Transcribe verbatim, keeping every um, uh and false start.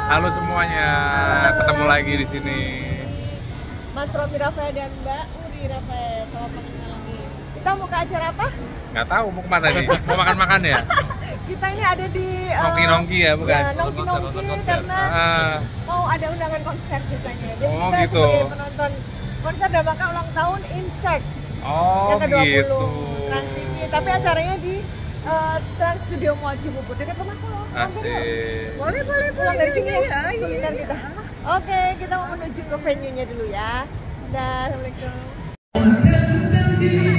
Halo semuanya, Halo. ketemu lagi di sini. Mas Romi Rafael dan Mbak Uri Rafael sama pengenal lagi. Kita mau ke acara apa? Nggak tahu mau kemana nih? Mau makan-makan ya? Kita ini ada di uh, Nongki-nongki ya, bukan? Ya, nongki-nongki karena Ah, mau ada undangan konser ceritanya. Jadi Oh, kita gitu. sebagai penonton konser Damaka ulang tahun Insert oh yang ke dua puluh gitu. Trans T V. Tapi acaranya di uh, Trans Studio Mall Cibubur dekat rumahku loh. Mampir yuk. Asik. Boleh, boleh, pulang dari sini ya. Kuliner kita. Oke, kita mau menuju ke venue-nya dulu ya. Dah, Assalamualaikum.